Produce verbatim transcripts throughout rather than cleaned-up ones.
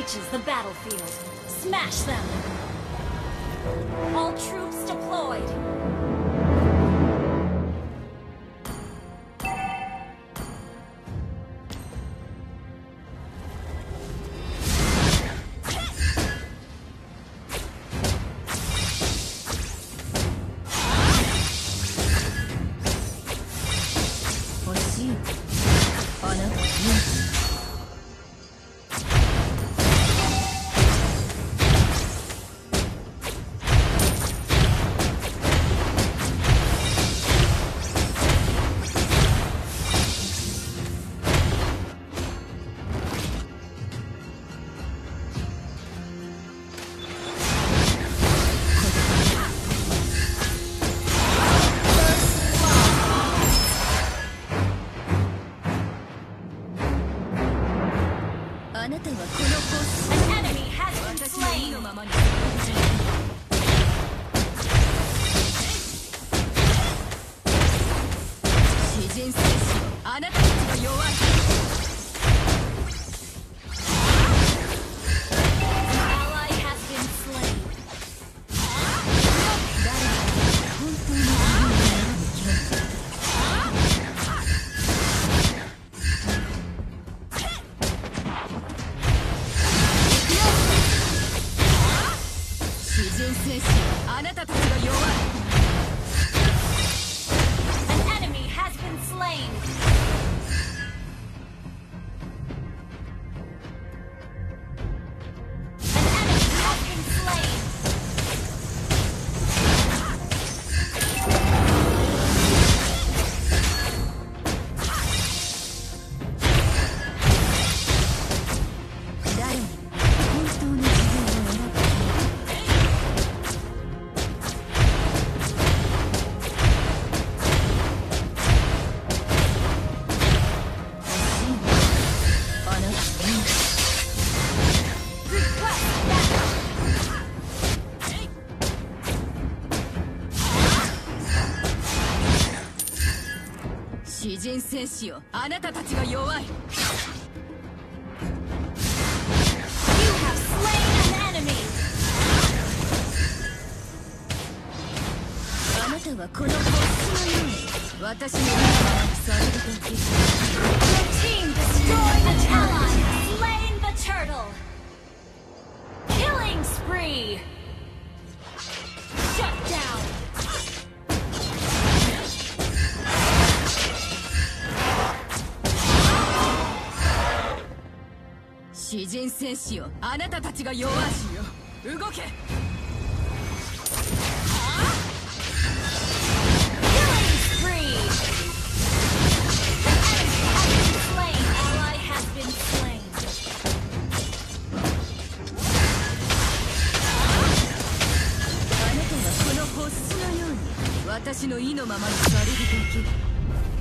reaches the battlefield, smash them! All troops deployed! An enemy has been slain! 詩人戦士よ、あなたたちが弱い。Ally has been slain. 誰が本当に自分を選ぶ権利。詩人戦士よ、あなたたちが弱い。An enemy has been slain.詩人戦士よ、あなたたちが弱い。You have slain an enemy. あなたはこのボスのように私の仲間にされるだけ。Your team destroyed an ally, slain the turtle. Killing spree. Shut down. 詩人戦士よ、あなたたちが弱い。動け。あなたはこの星のように私の意のままにされるだけ。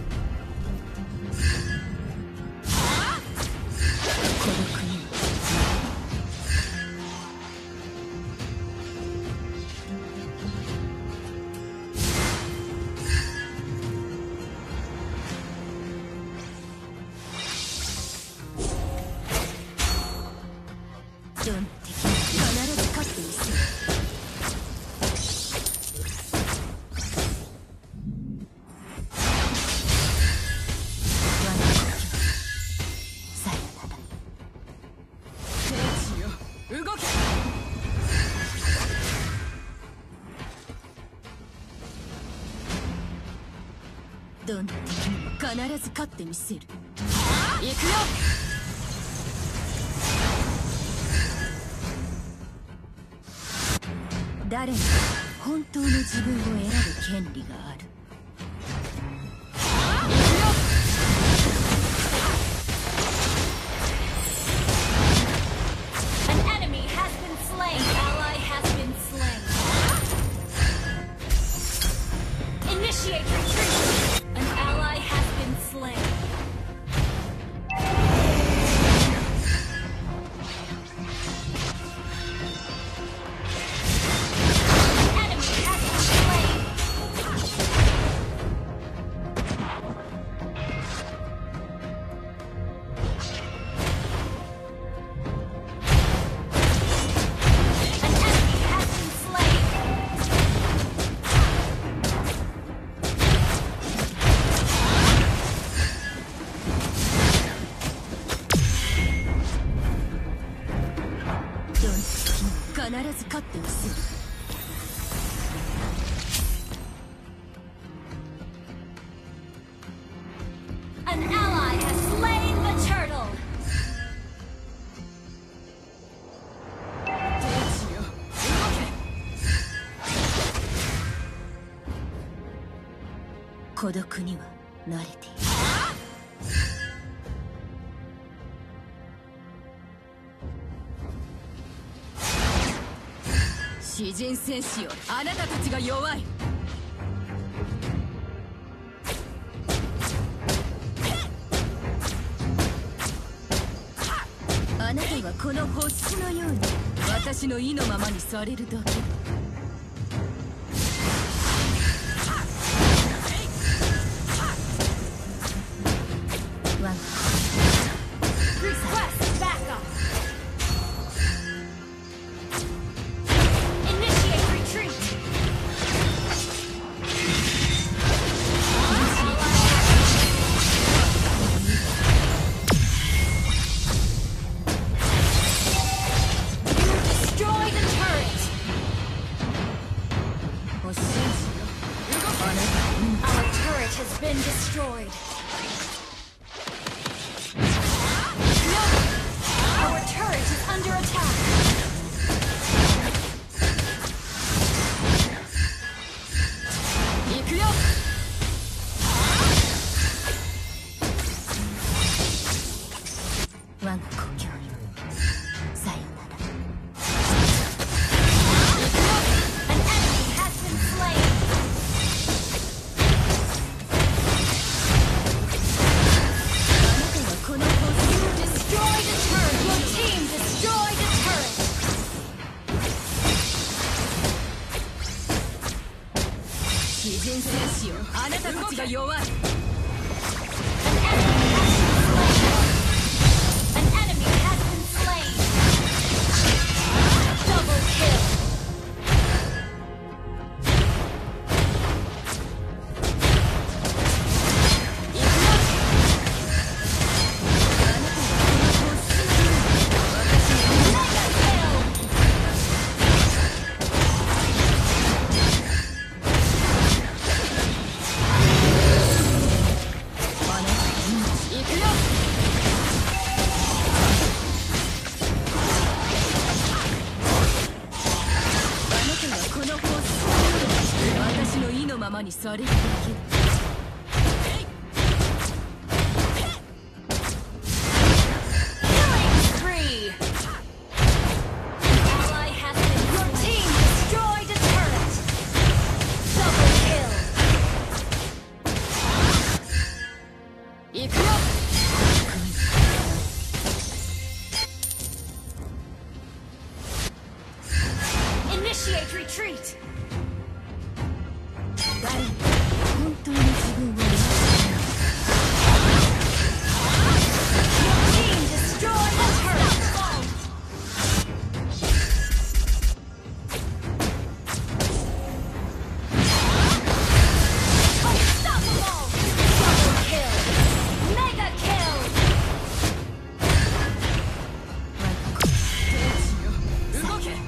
ドン敵に必ず勝ってみせる。我の故郷さよなら。兵士よ、動け。どんな敵にも必ず勝ってみせる。行くよ。誰も本当の自分を選ぶ権利がある。An enemy has been slain. Ally has been slain. Initiate retreat. An ally has been slain. Enemy has been slain. ず勝ってみせる。An ally has slain the turtle. 孤独には慣れている。詩人戦士よ、あなたたちが弱い。あなたはこの星のように私の意のままにされるだけ。あなたたちが弱い。ままにされるだけ。Initiate retreat. 誰も本当に自分を見つけない。Your team destroyed the turret. Unstoppable. Double kill. Mega kill. 動け。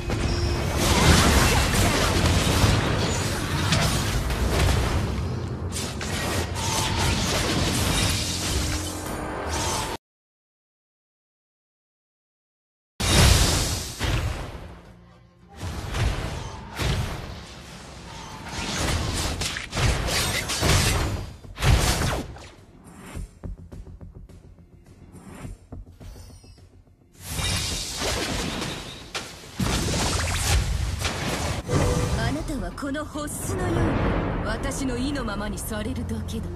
このホッスのように私の意のままにされるだけだ。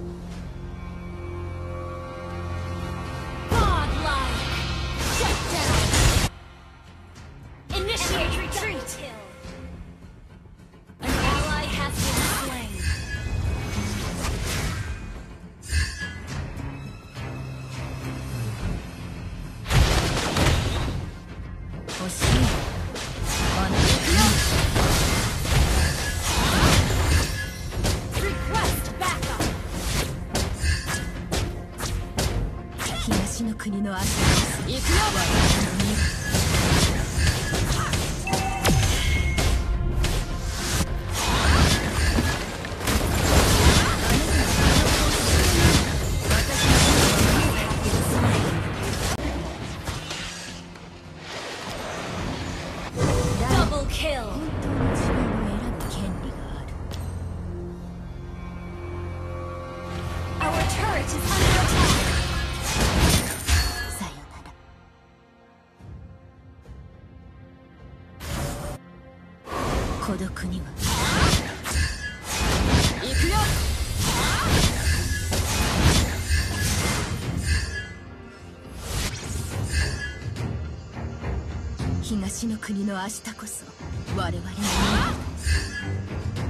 東の国の足です。行くよ。 孤独には行くよ。東の国の明日こそ我々の未来だ。